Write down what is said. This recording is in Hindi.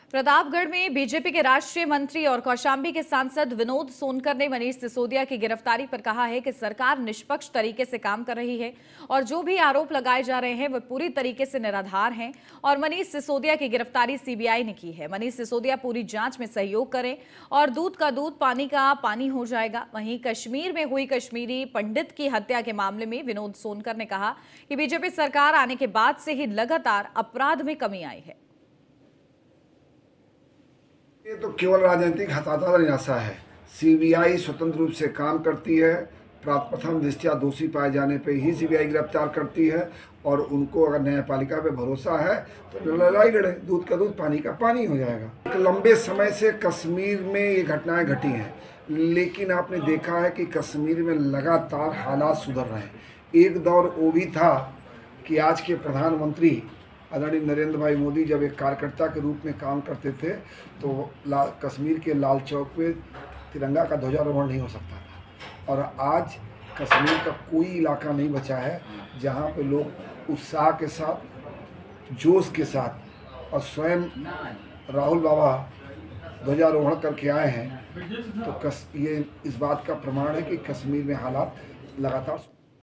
प्रतापगढ़ में बीजेपी के राष्ट्रीय मंत्री और कौशाम्बी के सांसद विनोद सोनकर ने मनीष सिसोदिया की गिरफ्तारी पर कहा है कि सरकार निष्पक्ष तरीके से काम कर रही है और जो भी आरोप लगाए जा रहे हैं वे पूरी तरीके से निराधार हैं और मनीष सिसोदिया की गिरफ्तारी सीबीआई ने की है। मनीष सिसोदिया पूरी जांच में सहयोग करें और दूध का दूध पानी का पानी हो जाएगा। वहीं कश्मीर में हुई कश्मीरी पंडित की हत्या के मामले में विनोद सोनकर ने कहा कि बीजेपी सरकार आने के बाद से ही लगातार अपराध में कमी आई है। ये तो केवल राजनीतिक हताशा निराशा है। सीबीआई स्वतंत्र रूप से काम करती है। प्रथम दृष्टया दोषी पाए जाने पे ही सीबीआई गिरफ्तार करती है और उनको अगर न्यायपालिका पे भरोसा है तो लड़ाई लड़े, दूध का दूध पानी का पानी हो जाएगा। एक लंबे समय से कश्मीर में ये घटनाएं घटी हैं, लेकिन आपने देखा है कि कश्मीर में लगातार हालात सुधर रहे हैं। एक दौर वो भी था कि आज के प्रधानमंत्री आदरणीय नरेंद्र भाई मोदी जब एक कार्यकर्ता के रूप में काम करते थे तो कश्मीर के लाल चौक पे तिरंगा का ध्वजारोहण नहीं हो सकता था। और आज कश्मीर का कोई इलाका नहीं बचा है जहां पे लोग उत्साह के साथ, जोश के साथ और स्वयं राहुल बाबा ध्वजारोहण करके आए हैं। तो ये इस बात का प्रमाण है कि कश्मीर में हालात लगातार